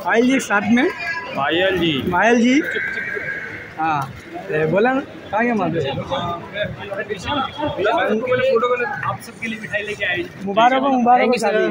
पायल जी साथ में। पायल जी। पायल जी हाँ बोला ना कहाँ गया माधव। आप सबके लिए मिठाई लेके आए। मुबारक हो मुबारक हो शादी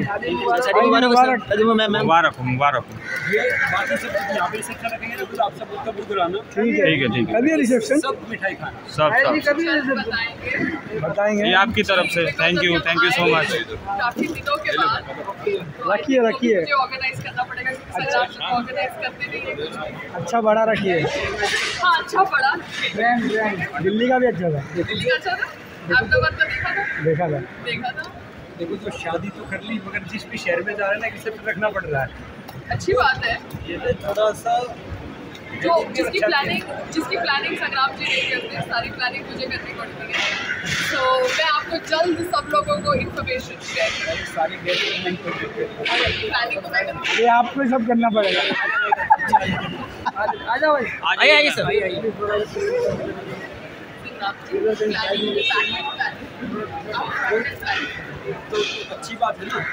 मुबारक हो मुबारक हो। ये बाकी सब यहाँ पे रिसेप्शन रखेंगे ना, फिर आप सब उत्तर बिल्कुल आना। ठीक है ठीक है ठीक है। कभी रिसेप्शन सब मिठाई खाना सब बताएंगे ये आपकी तरफ से थैंक यू सो मच। काफी दिनों के बाद रखिए रखिए मुझे ऑर्गेनाइज करना पड़ेगा क्योंकि संग्राम जी ऑर्गेनाइज करते नहीं है। अच्छा बड़ा रखिए। हाँ अच्छा बड़ा दिल्ली का भी अच्छा था। दिल्ली का अच्छा था। अहमदाबाद का देखा था देखो तो शादी तो कर ली, मगर जिस भी शहर में जा रहे हैं ना रिसेप्शन रखना पड़ रहा है। अच्छी बात है। ये थोड़ा सा जो जिसकी प्लानिंग संग्राम जी नहीं करते, सारी प्लानिंग मुझे करनी पड़ती है। तो मैं आपको जल्द सब लोगों को इन्फॉर्मेशन शेयर करूँगी। सारी प्लानिंग को मैं करूँगी। ये आपको सब करना पड़ेगा। आ जाओ भाई आइए सर। तो अच्छी बात है ना।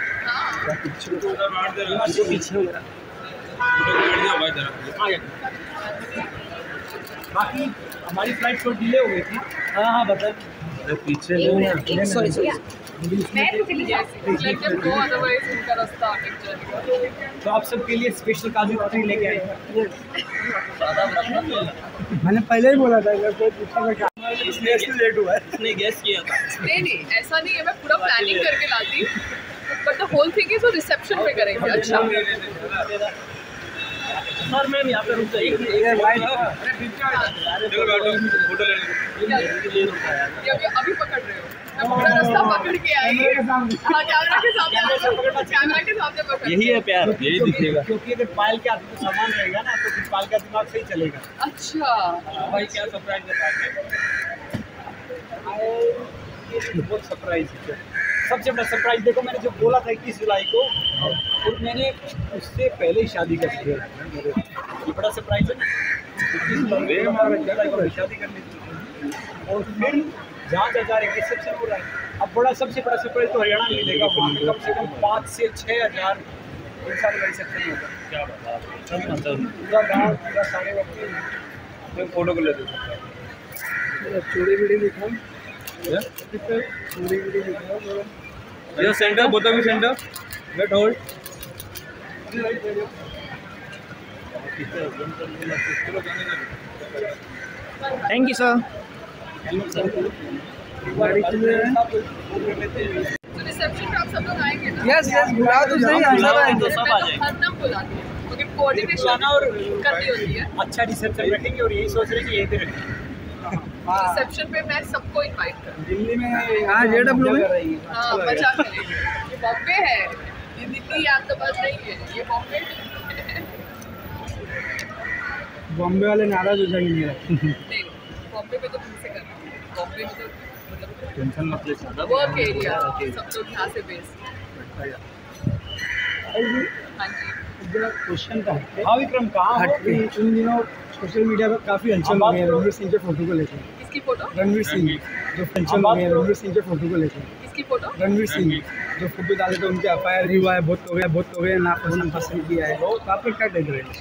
बाकी हमारी फ्लाइट तो डिले हो गई थी। हाँ बता पीछे सॉरी तो आप सबके लिए स्पेशल काजू कतरी लेके आए। मैंने पहले ही बोला था कोई पूछेगा इसलिए लेट हुआ है। इसने गैस किया था। नहीं ऐसा नहीं है, मैं पूरा प्लानिंग करके लाती, but the whole thing is वो रिसेप्शन पे करेंगे। अच्छा सर मैम यहाँ पे रुक जाइए। अभी पकड़ रहे हो, मैं पूरा रास्ता पकड़ के आई। कैमरा के सामने पकड़। यही है प्यार, यही दिखेगा। क्योंकि अगर पायल के हाथ में सामान रहेगा ना तो फिर पायल का दिमाग सही चलेगा। अच्छा भाई क्या सरप्राइज है बहुत सरप्राइज है। सबसे बड़ा सरप्राइज देखो, मैंने जो बोला था 21 जुलाई को, और मैंने उससे पहले ही शादी कर ली है। ये बड़ा सरप्राइज है ना। 21 जुलाई को शादी कर ली और फिर जहाँ जा रहे रिसेप्शन हो रहा है। अब सबसे बड़ा सरप्राइज तो हरियाणा में मिलेगा। वहाँ पे कम से कम 5 से 6 हज़ार इंसान का रिसेप्शन होगा। क्या बात है। पूरा गाँव पूरा सारे वक्त फोटो को ले देता चूड़ी वीडियो दिखाओ। ये centre both of you centre wait hold. Thank you sir. Reception पे आप सब लोग आएंगे ना? यस बुला तो सही सब आएंगे। सब आ जाएंगे। हर नाम बुलाते हैं क्योंकि कोऑर्डिनेशन और करनी होती है। अच्छा रिसेप्शन रखेंगे और यही सोच रहे हैं कि यहीं पे रखेंगे। रिसेप्शन पे मैं सबको इनवाइट करूँ। दिल्ली में हाँ JW में हाँ मजा करेंगे। ये बॉम्बे है, ये दिल्ली अहमदाबाद नहीं है, ये बॉम्बे है। बॉम्बे वाले नाराज हो जाएंगे मेरा। नहीं बॉम्बे में तो खुद से करना है। बॉम्बे में तो मतलब टेंशन मत ले ज्यादा। वर्क एरिया सब लोग यहाँ से बेस। हाँ जी क्वेश्चन था हाँ विक्रम कहाँ हो? इन दिनों सोशल मीडिया पर काफ़ी हलचल हो गई है रणवीर सिंह के फोटो को लेकर। किसकी फोटो? रणवीर सिंह जो हलचल हो गई है रणवीर सिंह के फोटो को लेकर। किसकी फोटो? रणवीर सिंह जो फोटो डाले थे उनके FIR भी हुआ है, बहुत हो गए ना पसंद किया है। तो आप लोग क्या देख रहे हैं?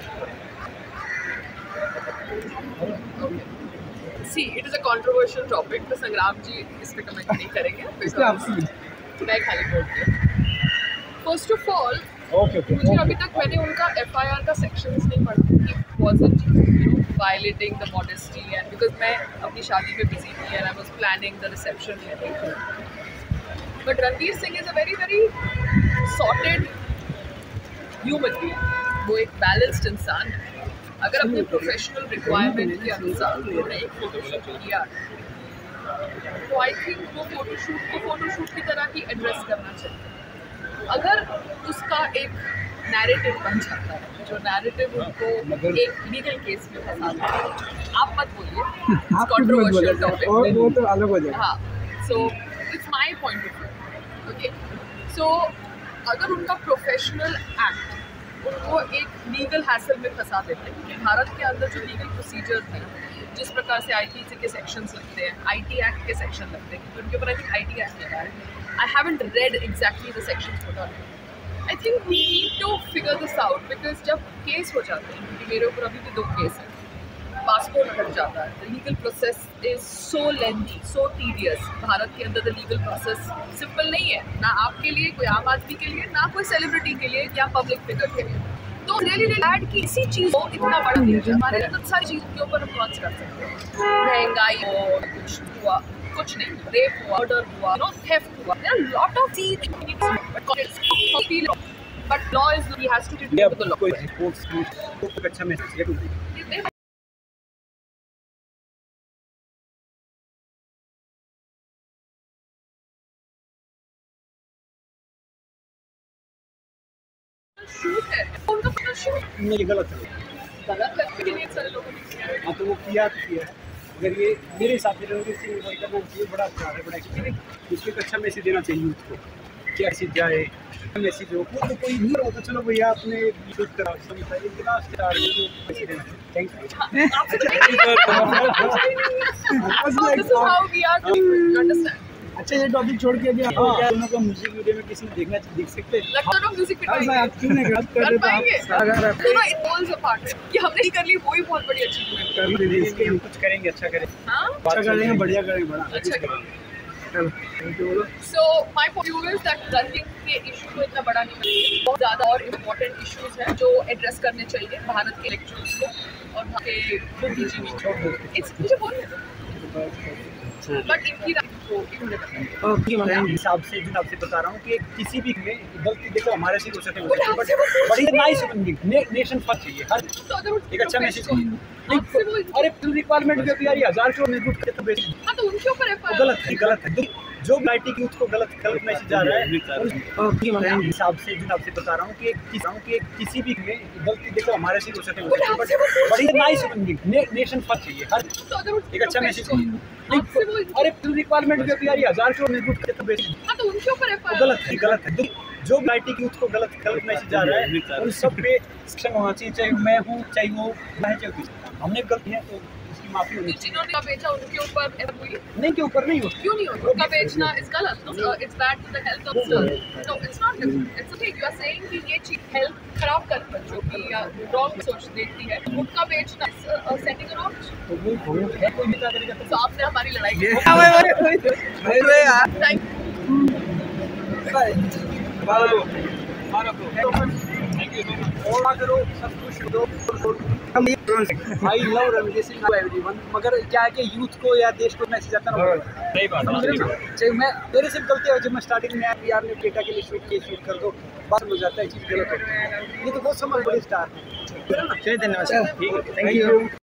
See it is a controversial topic, तो संग्राम जी इस पे कमेंट नहीं करेंगे। मैं खाली बोलती हूँ। फर्स्ट ऑफ ऑल मुझे अभी तक मैंने उनका FIR का सेक्शंस नहीं पढ़ा कि wasn't violating the modesty and because मैं अपनी शादी में बिजी थी and I was planning the reception. But Ranveer Singh is a very very sorted human being. वो एक बैलेंस्ड इंसान है। अगर अपने प्रोफेशनल रिक्वायरमेंट के अनुसार उन्होंने एक फोटोशूट किया तो आई थिंक वो फोटोशूट को फोटोशूट की तरह ही एड्रेस करना चाहिए। अगर उसका एक नैरेटिव बन जाता है जो नैरेटिव उनको एक लीगल केस में फंसाता है, आप मत बोलिए कंट्रोवर्शियल टॉपिक, वो तो अलग हो जाएगा। हाँ so it's my point of view. Okay so अगर उनका प्रोफेशनल एक्ट उनको एक लीगल हैसल में फंसा देते हैं, क्योंकि भारत के अंदर जो लीगल प्रोसीजर है जिस प्रकार से ITC के सेक्शंस लगते हैं, IT एक्ट के सेक्शन लगते हैं, क्योंकि उनके ऊपर आई थिंक IT एक्ट लगा है। I haven't read exactly the sections put on it, I think we need to figure this out because जब केस हो जाते हैं, क्योंकि मेरे ऊपर अभी भी 2 केस हैं, पासपोर्ट हट जाता है, the legal process is so lengthy, so tedious. Bharat के अंदर द लीगल प्रोसेस सिंपल नहीं है, ना आपके लिए, कोई आम आदमी के लिए, ना कोई सेलिब्रिटी के लिए या पब्लिक फिगर के लिए। तो रियली एड की इसी चीज़ को इतना बड़ा नहीं है, हमारे लिए तो सारी चीज़ों के ऊपर हम लॉन्च कर सकते हैं। महंगाई हो, कुछ हुआ, कुछ नहीं, रेप हुआ, मर्डर हुआ, थेफ्ट हुआ, there are lot of things, but law is he has to do with the law. कोई स्पोर्ट्स को अच्छा मैसेज है शूट है, उनका पूरा शूट नहीं, गलत है। गलत है के लिए सारे लोगों ने किया है। हाँ, तो वो किया तो किया। अगर ये मेरे हिसाब से रणवीर सिंह भाई करना चाहिए, बड़ा अच्छा है, बड़ा एक्सपीरियंस। उसको एक अच्छा मैसेज देना चाहिए उसको, क्या मैसेज जाए, मैसेज हो तो कोई नहीं हो तो चलो भैया अपने यूज करा समझता है, इतना स्टार मैसेज देना। Thank you. This is how we are doing it, you understand? अच्छा, ये टॉपिक छोड़ के अभी आप दोनों को म्यूजिक वीडियो में किसी ने देख सकते हैं? लगता है ना म्यूजिक आप क्यों नहीं कर पाएंगे? अगर आप तो इट फॉल्स अपार्ट कि हमने ही कर ली, वो ही बहुत बड़ी अचीवमेंट कर लीजिए, इसके हम कुछ करेंगे, अच्छा करें, हाँ अच्छा करेंगे, बढ़िया करेंगे, बड़ा अच्छा करेंगे। चलो थैंक यू बोलो। So my point of view is that running के इशू को इतना बड़ा नहीं चाहिए, बहुत ज़्यादा और इम्पोर्टेंट इश्यूज हैं जो एड्रेस करने चाहिए भारत के इलेक्टोरल्स को और वहाँ के बुद्धिजीवी को। इट्स मुझे बोलने बट इनकी हिसाब से बता रहा हूँ कि किसी भी में गलती देखो हमारे से हो सकते हैं, बट बड़ी नाइस नेशन फर्स्ट चाहिए, हर एक अच्छा मैसेज चाहिए। अरे रिक्वायरमेंट भी यार 1000 करोड़ मजबूत करते तो बेसिक, हाँ तो उनके ऊपर गलत है। जो भी यूथ को गलत मैसेज आ रहा है, हिसाब से बता रहा हूँ कि किसी भी में गलती देखो हमारे से हो सकते हैं, बट बड़ी नाइस नेशन फर्स्ट चाहिए, हर एक अच्छा मैसेज चाहिए। अरे रिक्वायरमेंट भी यार 1000 करोड़ मजबूत करते तो बेसिक, हाँ तो उनके ऊपर गलत है। जो भी यूथ को गलत मैसेज आ रहा है, उन सब पे सक्षम होना चाहिए, चाहे मैं हूँ, चाहे वो मैं, चाहे किसी, हमने गलती है तो उसकी माफी होनी चाहिए। जिन्होंने का बेचा उनके ऊपर हुई नहीं, के ऊपर नहीं हो, क्यों नहीं हो, उनका बेचना इज गलत, no it's bad to the health of no it's not, it's okay. You are saying कि ये चीज हेल्थ खराब कर बच्चों की या रॉन्ग सोच देती है, उनका बेचना सेंडिंग रॉन्ग, तो वो है कोई भी करेगा तो आपने हमारी लड़ाई की। I love Ranveer Singh everyone, मगर क्या है कि यूथ को या देश को मैसेज आता है ना, सही बात चाहे मैं मेरे से गलती है, जब मैं स्टार्टिंग में यार ने डेटा के लिए शूट कर दो, बात हो जाता है, चीज़ गलत होती है। ये तो बहुत समझ बड़ी स्टार है। चलिए धन्यवाद, थैंक यू।